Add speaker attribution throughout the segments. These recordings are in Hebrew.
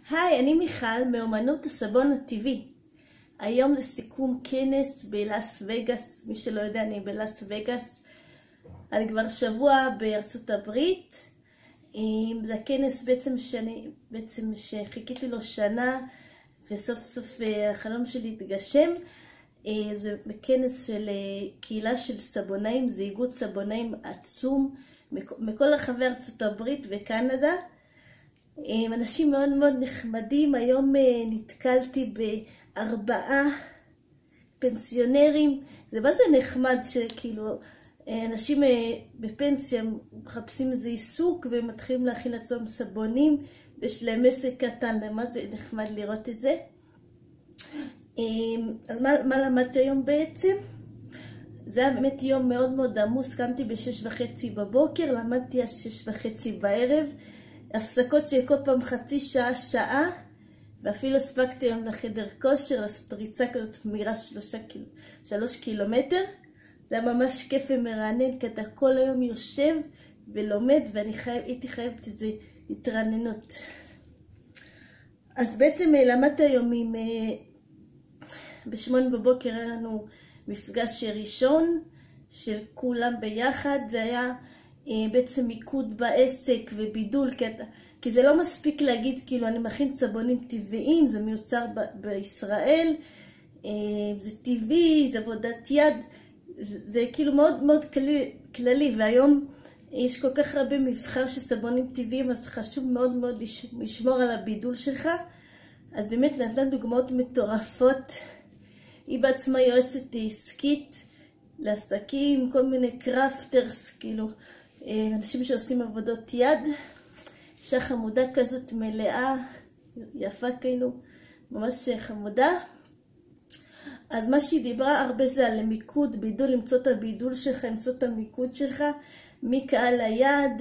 Speaker 1: היי, אני מיכל מאומנות הסבון הטבעי. היום לסיכום כנס בלאס וגאס. מי שלא יודע, אני בלאס וגאס. אני כבר שבוע בארצות הברית. זה הכנס שחיכיתי לו שנה, וסוף סוף החלום שלי התגשם. זה כנס של קהילה של סבונאים, זה איגוד סבונאים עצום מכל רחבי ארצות הברית וקנדה. אנשים מאוד מאוד נחמדים. היום נתקלתי ב4 פנסיונרים. זה מה זה נחמד שכאילו אנשים בפנסיה מחפשים איזה עיסוק ומתחילים להכין לעצמם סבונים, יש להם עסק קטן. מה זה נחמד לראות את זה. אז מה למדתי היום בעצם? זה היה באמת יום מאוד מאוד עמוס. קמתי ב6:30 בבוקר, למדתי עד 6:30 בערב, הפסקות של כל פעם חצי שעה, שעה, ואפילו הספקתי היום לחדר כושר, לעשות ריצה כזאת מהירה 3 קילומטר. זה היה ממש כיף ומרענן, כי אתה כל היום יושב ולומד, הייתי חייבת איזו התרעננות. אז בעצם למדתי היום ב8 בבוקר היה לנו מפגש ראשון של כולם ביחד. זה היה בעצם מיקוד בעסק ובידול, כי זה לא מספיק להגיד כאילו אני מכין סבונים טבעיים, זה מיוצר בישראל, זה טבעי, זה עבודת יד, זה כאילו מאוד מאוד כללי. והיום יש כל כך הרבה מבחר של סבונים טבעיים, אז חשוב מאוד מאוד לשמור על הבידול שלך. אז באמת נתנה דוגמאות מטורפות. היא בעצמה יועצת עסקית לעסקים, כל מיני קראפטרס, כאילו אנשים שעושים עבודות יד. אישה חמודה כזאת, מלאה, יפה, כאילו ממש חמודה. אז מה שהיא דיברה הרבה זה על מיקוד, בידול, למצוא את הבידול שלך, למצוא את המיקוד שלך, מקהל היעד.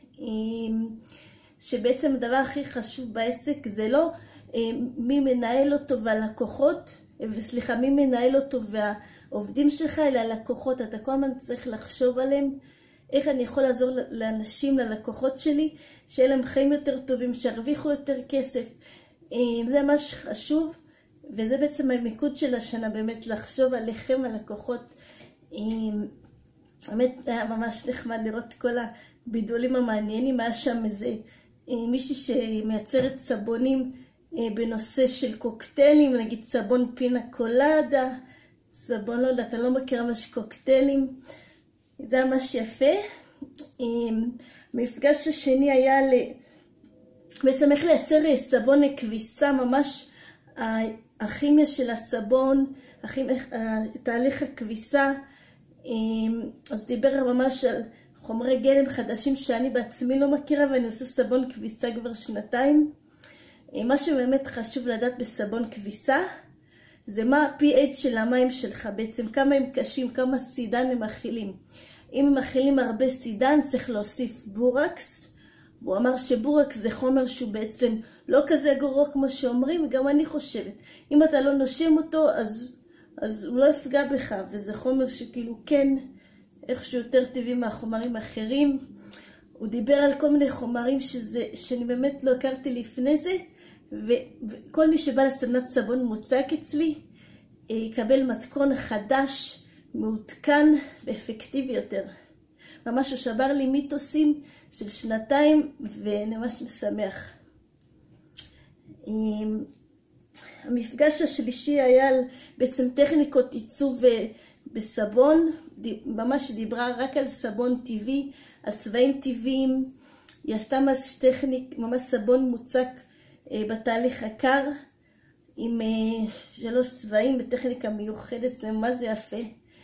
Speaker 1: שבעצם הדבר הכי חשוב בעסק זה לא מי מנהל אותו והלקוחות, מי מנהל אותו והעובדים שלך, אלא הלקוחות. אתה כל הזמן צריך לחשוב עליהם, איך אני יכול לעזור לאנשים, ללקוחות שלי, שיהיה להם חיים יותר טובים, שירוויחו יותר כסף. זה ממש חשוב, וזה בעצם המיקוד של השנה, באמת לחשוב עליכם, הלקוחות. באמת היה ממש נחמד לראות כל הבידולים המעניינים. היה שם איזה מישהי שמייצרת סבונים בנושא של קוקטיילים, נגיד סבון פינה קולדה, סבון לא יודעת, אני לא מכירה ממש קוקטיילים. זה היה ממש יפה. המפגש השני היה בעצם איך לייצר סבון כביסה, ממש הכימיה של הסבון, תהליך הכביסה. אז דיבר ממש על חומרי גלם חדשים שאני בעצמי לא מכירה, ואני עושה סבון כביסה כבר 2 מה שבאמת חשוב לדעת בסבון כביסה, זה מה ה-pH של המים שלך, בעצם כמה הם קשים, כמה סידן הם מכילים. אם הם מכילים הרבה סידן, צריך להוסיף בורקס. הוא אמר שבורקס זה חומר שהוא בעצם לא כזה גרוע כמו שאומרים, גם אני חושבת. אם אתה לא נושם אותו, אז הוא לא יפגע בך, וזה חומר שכאילו כן, איכשהו יותר טבעי מהחומרים האחרים. הוא דיבר על כל מיני חומרים שאני באמת לא הכרתי לפני זה, וכל מי שבא לסדנת סבון מוצק אצלי, יקבל מתכון חדש, מעודכן ואפקטיבי יותר. ממש הוא שבר לי מיתוסים של 2 ואני ממש משמח. המפגש השלישי היה על בעצם טכניקות עיצוב בסבון. ממש דיברה רק על סבון טבעי, על צבעים טבעיים. היא עשתה ממש סבון מוצק בתהליך הקר, עם 3 צבעים בטכניקה מיוחדת. זה מה זה יפה.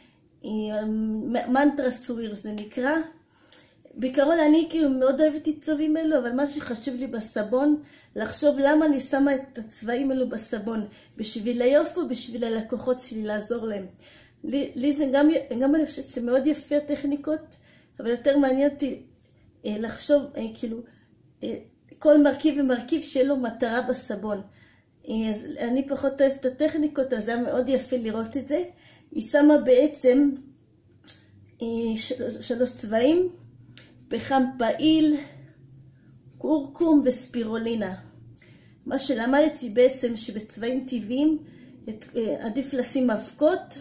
Speaker 1: מנטרה סוויר זה נקרא. בעיקרון אני כאילו מאוד אוהבת עיצובים אלו, אבל מה שחשוב לי בסבון, לחשוב למה אני שמה את הצבעים אלו בסבון, בשביל היופי ובשביל הלקוחות שלי, לעזור להם. לי זה גם אני חושבת שמאוד יפה הטכניקות, אבל יותר מעניין אותי לחשוב כאילו כל מרכיב ומרכיב שיהיה לו מטרה בסבון. אז אני פחות אוהבת את הטכניקות, אז זה היה מאוד יפה לראות את זה. היא שמה בעצם 3 צבעים, פחם פעיל, קורקום וספירולינה. מה שלמדתי בעצם שבצבעים טבעיים עדיף לשים אבקות.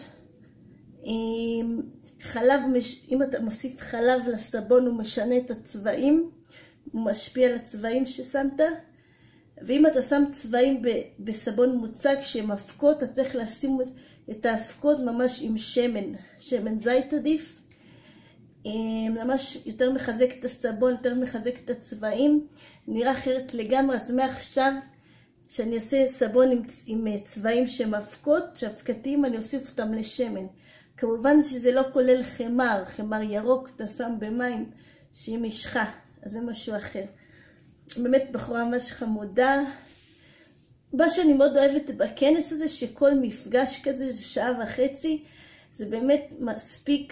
Speaker 1: חלב, אם אתה מוסיף חלב לסבון הוא משנה את הצבעים, הוא משפיע על הצבעים ששמת. ואם אתה שם צבעים בסבון מוצק שהם אבקות, אתה צריך לשים את האבקות ממש עם שמן זית עדיף. ממש יותר מחזק את הסבון, יותר מחזק את הצבעים, נראה אחרת לגמרי. אז מעכשיו שאני אעשה סבון עם צבעים שהם אבקות, אבקתיים, אני אוסיף אותם לשמן. כמובן שזה לא כולל חמר ירוק, אתה שם במים שהיא משחה, אז זה משהו אחר. באמת בחורה ממש חמודה. מה שאני מאוד אוהבת בכנס הזה, שכל מפגש כזה זה שעה וחצי, זה באמת מספיק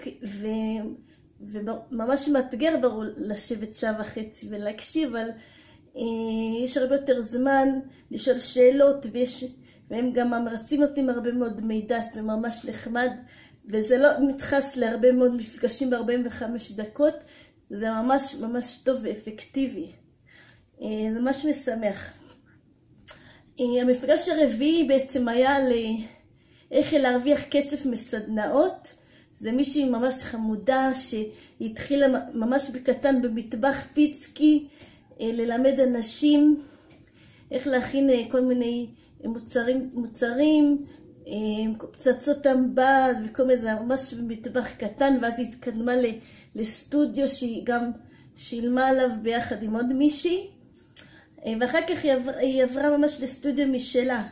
Speaker 1: וממש מאתגר ברור לשבת שעה וחצי ולהקשיב, אבל יש הרבה יותר זמן לשאול שאלות, והם גם המרצים נותנים הרבה מאוד מידע, זה ממש נחמד, וזה לא נדחס להרבה מאוד מפגשים ב-45 דקות, זה ממש ממש טוב ואפקטיבי. זה ממש משמח. המפגש הרביעי בעצם היה איך להרוויח כסף מסדנאות. זה מישהי ממש חמודה שהתחילה ממש בקטן במטבח פיצקי ללמד אנשים איך להכין כל מיני מוצרים, פצצות טמבד וכל מיני, זה ממש במטבח קטן, ואז היא התקדמה לסטודיו שהיא גם שילמה עליו ביחד עם עוד מישהי, ואחר כך היא עברה ממש לסטודיו משלה,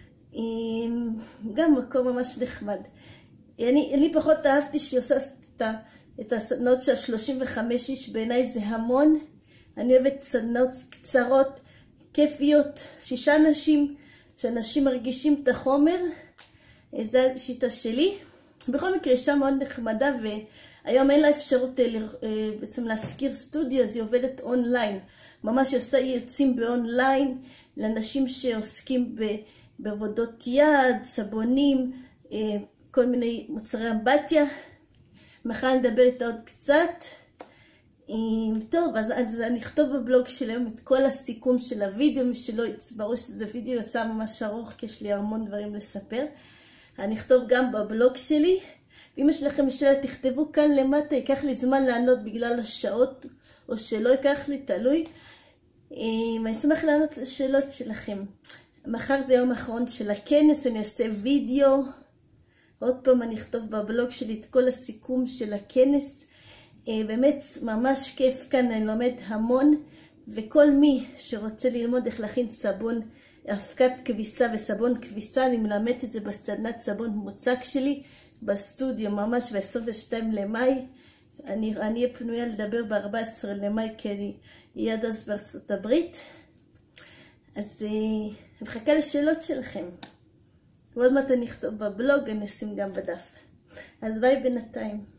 Speaker 1: גם מקום ממש נחמד. אני פחות אהבתי שהיא עושה את הסדנאות של 35 איש, בעיניי זה המון. אני אוהבת סדנאות קצרות, כיפיות, 6 אנשים, שאנשים מרגישים את החומר, זו השיטה שלי. בכל מקרה, אישה מאוד נחמדה, והיום אין לה אפשרות בעצם להשכיר סטודיו, אז היא עובדת אונליין. ממש עושה ייעוצים באונליין, לאנשים שעוסקים בעבודות יד, סבונים, כל מיני מוצרי אמבטיה. מחר נדבר איתה עוד קצת. טוב, אז אני אכתוב בבלוג של היום את כל הסיכום של הוידאו, מי שלא ברור שזה וידאו יצא ממש ארוך, כי יש לי המון דברים לספר. אני אכתוב גם בבלוג שלי. ואם יש לכם שאלה, תכתבו כאן למטה, ייקח לי זמן לענות בגלל השעות, או שלא ייקח לי, תלוי. אני אשמח לענות לשאלות שלכם. מחר זה יום האחרון של הכנס, אני אעשה וידאו. עוד פעם אני אכתוב בבלוג שלי את כל הסיכום של הכנס. באמת ממש כיף כאן, אני לומד המון, וכל מי שרוצה ללמוד איך להכין סבון, אבקת כביסה וסבון כביסה, אני מלמדת את זה בסדנת סבון מוצק שלי, בסטודיו ממש ב-22 למאי. אני אהיה פנויה לדבר ב-14 למאי, כי אני אהיה עד אז בארצות הברית. אז אני מחכה לשאלות שלכם. ועוד מעט אני אכתוב בבלוג, אני אשים גם בדף. אז ביי בינתיים.